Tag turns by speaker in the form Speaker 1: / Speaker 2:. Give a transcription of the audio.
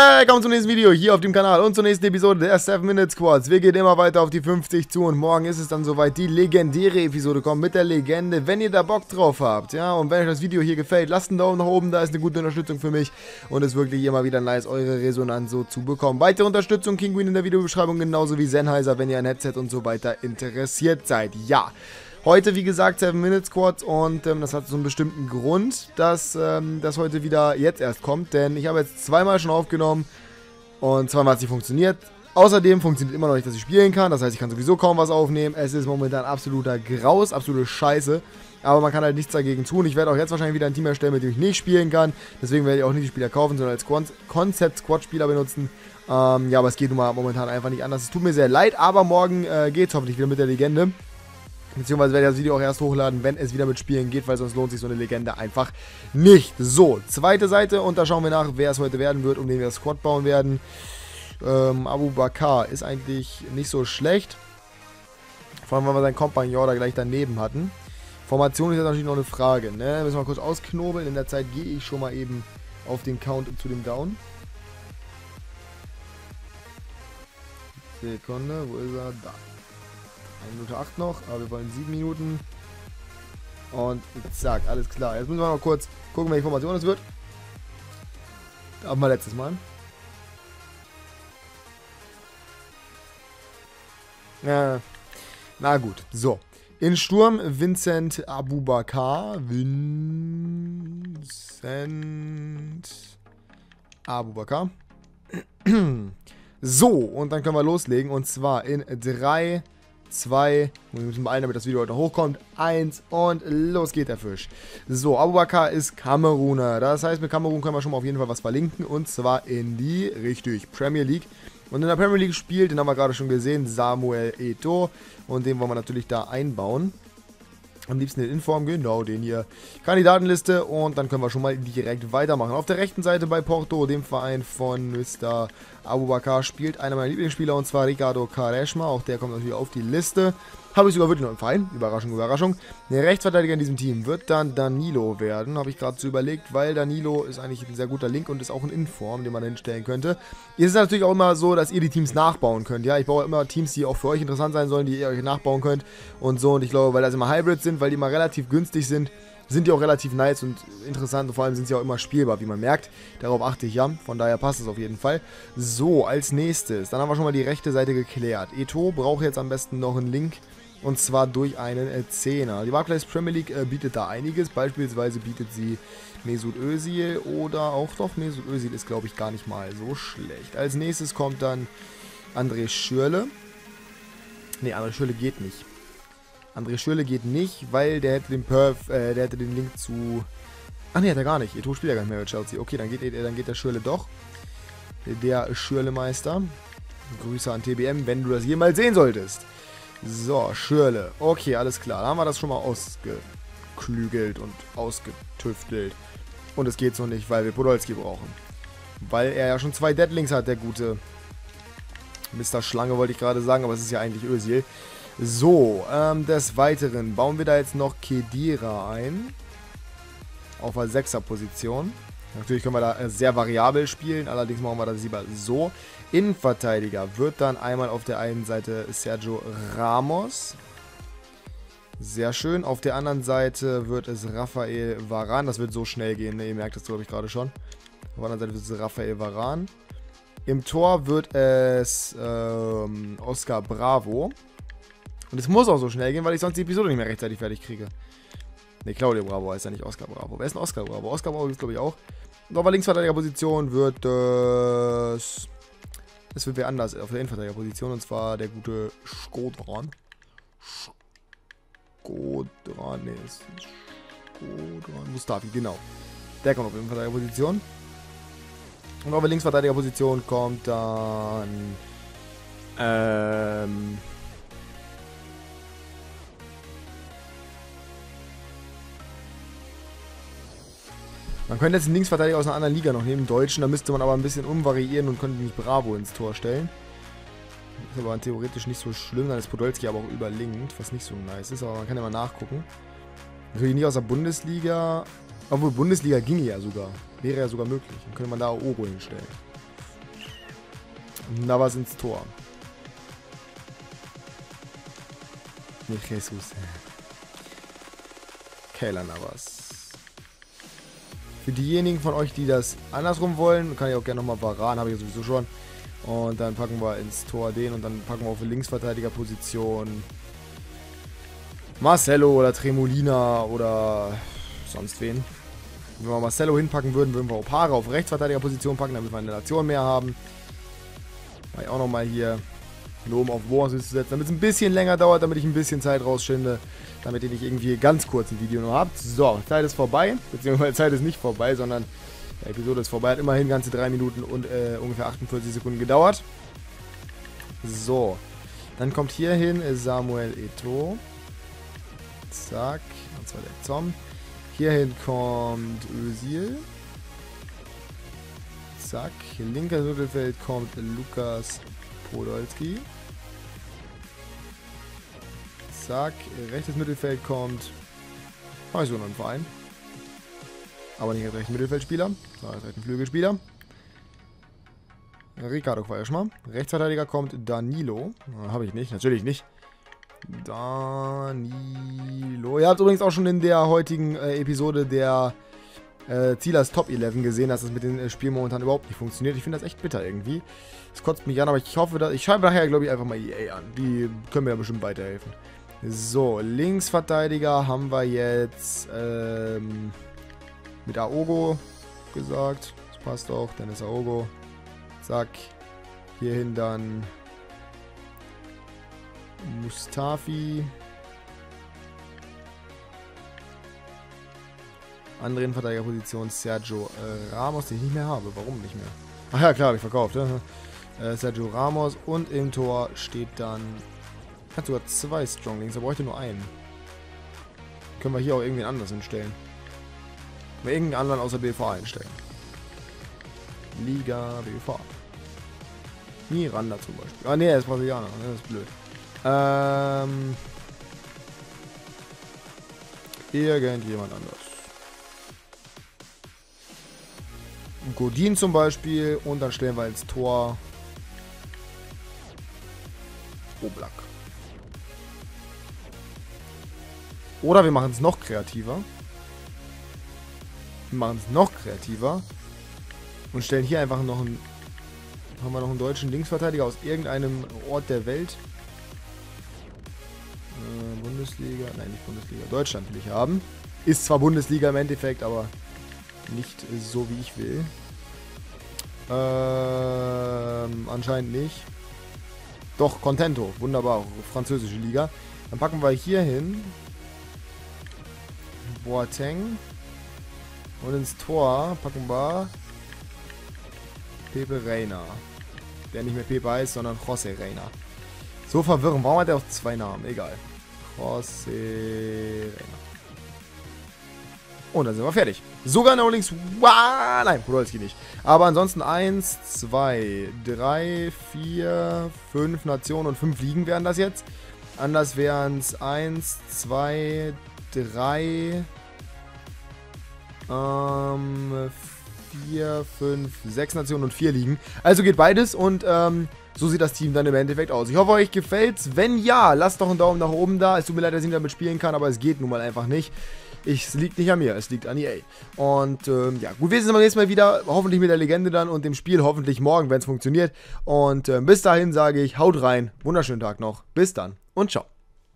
Speaker 1: Willkommen zum nächsten Video hier auf dem Kanal und zur nächsten Episode der 7 Minute Squads. Wir gehen immer weiter auf die 50 zu und morgen ist es dann soweit, die legendäre Episode kommt mit der Legende, wenn ihr da Bock drauf habt. Ja, und wenn euch das Video hier gefällt, lasst einen Daumen nach oben, da ist eine gute Unterstützung für mich und es ist wirklich immer wieder nice, eure Resonanz so zu bekommen. Weitere Unterstützung, Kinguin in der Videobeschreibung, genauso wie Sennheiser, wenn ihr ein Headset und so weiter interessiert seid. Ja. Heute, wie gesagt, 7 Minute Squads und das hat so einen bestimmten Grund, dass das heute wieder jetzt erst kommt, denn ich habe jetzt zweimal schon aufgenommen und zweimal hat es nicht funktioniert. Außerdem funktioniert immer noch nicht, dass ich spielen kann, das heißt, ich kann sowieso kaum was aufnehmen. Es ist momentan absoluter Graus, absolute Scheiße, aber man kann halt nichts dagegen tun. Ich werde auch jetzt wahrscheinlich wieder ein Team erstellen, mit dem ich nicht spielen kann, deswegen werde ich auch nicht die Spieler kaufen, sondern als Concept-Squad-Spieler benutzen. Ja, aber es geht nun mal momentan einfach nicht anders. Es tut mir sehr leid, aber morgen geht es hoffentlich wieder mit der Legende. Beziehungsweise werde ich das Video auch erst hochladen, wenn es wieder mit Spielen geht, weil sonst lohnt sich so eine Legende einfach nicht. So, zweite Seite und da schauen wir nach, wer es heute werden wird, um den wir das Squad bauen werden. Abu Bakar ist eigentlich nicht so schlecht. Vor allem, weil wir seinen Kompagnon da gleich daneben hatten. Formation ist jetzt natürlich noch eine Frage, ne? Müssen wir mal kurz ausknobeln. In der Zeit gehe ich schon mal eben auf den Count zu dem Down. Sekunde, wo ist er? Da. 1 Minute 8 noch, aber wir wollen 7 Minuten. Und zack, alles klar. Jetzt müssen wir mal kurz gucken, welche Formation es wird. Aber mal letztes Mal. Ja, na gut, so. In Sturm Vincent Abu Bakar. So, und dann können wir loslegen. Und zwar in 3, 2, wir müssen beeilen, damit das Video heute hochkommt. 1 und los geht der Fisch. So, Abu Bakar ist Kameruner. Das heißt, mit Kamerun können wir schon mal auf jeden Fall was verlinken. Und zwar in die, richtig, Premier League. Und in der Premier League spielt, den haben wir gerade schon gesehen, Samuel Eto'o. Und den wollen wir natürlich da einbauen. Am liebsten in Inform, genau, den hier. Kandidatenliste und dann können wir schon mal direkt weitermachen. Auf der rechten Seite bei Porto, dem Verein von Mr. Abu Bakar, spielt einer meiner Lieblingsspieler und zwar Ricardo Quaresma. Auch der kommt natürlich auf die Liste. Habe ich sogar wirklich noch im Verein. Überraschung, Überraschung. Der Rechtsverteidiger in diesem Team wird dann Danilo werden. Habe ich gerade so überlegt, weil Danilo ist eigentlich ein sehr guter Link und ist auch ein Inform, den man hinstellen könnte. Jetzt ist es natürlich auch immer so, dass ihr die Teams nachbauen könnt. Ja, ich baue immer Teams, die auch für euch interessant sein sollen, die ihr euch nachbauen könnt. Und so, und ich glaube, weil das immer Hybrids sind, weil die immer relativ günstig sind, sind die auch relativ nice und interessant und vor allem sind sie auch immer spielbar, wie man merkt. Darauf achte ich ja, von daher passt es auf jeden Fall. So, als nächstes, dann haben wir schon mal die rechte Seite geklärt. Eto'o braucht jetzt am besten noch einen Link. Und zwar durch einen 10er. Die Barclays Premier League bietet da einiges. Beispielsweise bietet sie Mesut Özil oder auch doch Mesut Özil ist, glaube ich, gar nicht mal so schlecht. Als nächstes kommt dann André Schürrle. Ne, André Schürrle geht nicht. André Schürrle geht nicht, weil der hätte den Link zu... Ach ne, hat er gar nicht. Eto'o spielt ja gar nicht mehr mit Chelsea. Okay, dann geht der Schürrle doch. Der Schürrle-Meister. Grüße an TBM, wenn du das jemals sehen solltest. So, Schürrle. Okay, alles klar. Da haben wir das schon mal ausgeklügelt und ausgetüftelt. Und es geht so nicht, weil wir Podolski brauchen. Weil er ja schon 2 Deadlinks hat, der gute Mr. Schlange, wollte ich gerade sagen, aber es ist ja eigentlich Özil. So, des Weiteren bauen wir da jetzt noch Khedira ein. Auf der 6er-Position. Natürlich können wir da sehr variabel spielen, allerdings machen wir das lieber so. Innenverteidiger wird dann einmal auf der einen Seite Sergio Ramos. Sehr schön. Auf der anderen Seite wird es Rafael Varane. Das wird so schnell gehen, ne? Ihr merkt das, glaube ich, gerade schon. Auf der anderen Seite wird es Rafael Varane. Im Tor wird es Oscar Bravo. Und es muss auch so schnell gehen, weil ich sonst die Episode nicht mehr rechtzeitig fertig kriege. Ne, Claudio Bravo heißt ja nicht Oscar Bravo. Wer ist denn Oscar Bravo? Oscar Bravo ist, glaube ich, auch. Und auf der Linksverteidigerposition wird es... Es wird wer anders auf der Innenverteidigerposition, und zwar der gute Skodran. Skodran, ne, ist Skodran. Mustafi, genau. Der kommt auf der Innenverteidigerposition. Und auf der Linksverteidigerposition kommt dann... Man könnte jetzt einen Linksverteidiger aus einer anderen Liga noch nehmen, Deutschen, da müsste man aber ein bisschen umvariieren und könnte nicht Bravo ins Tor stellen. Ist aber theoretisch nicht so schlimm, dann ist Podolski aber auch überlinkt, was nicht so nice ist, aber man kann ja mal nachgucken. Natürlich nicht aus der Bundesliga, obwohl Bundesliga ginge ja sogar, wäre ja sogar möglich, dann könnte man da Oro hinstellen. Navas ins Tor. Nicht Jesus. Keylor Navas. Für diejenigen von euch, die das andersrum wollen, kann ich auch gerne nochmal Varane, habe ich ja sowieso schon. Und dann packen wir ins Tor den und dann packen wir auf die Linksverteidigerposition Marcelo oder Tremolina oder sonst wen. Wenn wir Marcelo hinpacken würden, würden wir Opara auf Rechtsverteidigerposition packen, damit wir eine Nation mehr haben. Weil ich auch nochmal hier Lohm auf Wars zu setzen, damit es ein bisschen länger dauert, damit ich ein bisschen Zeit rausschinde, damit ihr nicht irgendwie ganz kurz ein Video nur habt. So, Zeit ist vorbei, beziehungsweise Zeit ist nicht vorbei, sondern die Episode ist vorbei. Hat immerhin ganze 3 Minuten und ungefähr 48 Sekunden gedauert. So, dann kommt hier hin Samuel Eto'o. Zack, und zwar der Tom. Hierhin kommt Özil. Zack, linker Mittelfeld kommt Lukas Podolski. Zack, rechtes Mittelfeld kommt. Ich so noch ein Verein. Aber nicht als rechten Mittelfeldspieler, sondern als rechten Flügelspieler. Ricardo Quaresma. Rechtsverteidiger kommt Danilo. Habe ich nicht, natürlich nicht. Danilo. Ihr habt übrigens auch schon in der heutigen Episode der Zielers Top 11 gesehen, dass das mit den Spielen momentan überhaupt nicht funktioniert. Ich finde das echt bitter irgendwie. Das kotzt mich an, aber ich hoffe, dass ich schreibe nachher, glaube ich, einfach mal EA an. Die können mir ja bestimmt weiterhelfen. So, Linksverteidiger haben wir jetzt mit Aogo gesagt. Das passt auch, Dennis Aogo. Zack. Hierhin dann Mustafi. Andere Innenverteidigerposition Sergio Ramos, den ich nicht mehr habe. Warum nicht mehr? Ach ja, klar, habe ich verkauft. Sergio Ramos und im Tor steht dann... Hat sogar 2 Stronglings, er bräuchte nur einen. Können wir hier auch irgendwen anders hinstellen. Können wir irgendeinen anderen außer BVA einstellen. Liga BVA. Miranda zum Beispiel. Ah ne, er ist Brasilianer, das ist blöd. Irgendjemand anders. Godin zum Beispiel und dann stellen wir ins Tor Oblak. Oder wir machen es noch kreativer. Und stellen hier einfach noch einen... Haben wir noch einen deutschen Linksverteidiger aus irgendeinem Ort der Welt. Bundesliga, nein, nicht Bundesliga, Deutschland will ich haben. Ist zwar Bundesliga im Endeffekt, aber nicht so wie ich will. Anscheinend nicht. Doch, Contento, wunderbar, französische Liga. Dann packen wir hier hin Boateng und ins Tor packen wir Pepe Reina. Der nicht mehr Pepe heißt, sondern José Reina. So verwirrend. Warum hat er auch 2 Namen? Egal. José Reina. Und dann sind wir fertig. Sogar No Links. Wow, nein, Podolski nicht. Aber ansonsten 1, 2, 3, 4, 5 Nationen und 5 Ligen wären das jetzt. Anders wären es 1, 2, 3, 4, 5, 6 Nationen und 4 Ligen. Also geht beides und so sieht das Team dann im Endeffekt aus. Ich hoffe, euch gefällt's. Wenn ja, lasst doch einen Daumen nach oben da. Es tut mir leid, dass ich nicht damit spielen kann, aber es geht nun mal einfach nicht. Es liegt nicht an mir, es liegt an EA. Und ja, gut, wir sehen uns beim nächsten Mal wieder. Hoffentlich mit der Legende dann und dem Spiel hoffentlich morgen, wenn es funktioniert. Und bis dahin sage ich, haut rein. Wunderschönen Tag noch. Bis dann und ciao.